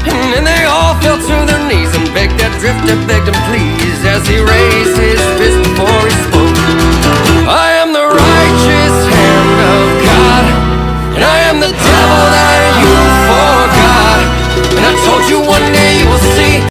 And then they all fell to their knees and begged that drifter, begged him please, as he raised his fist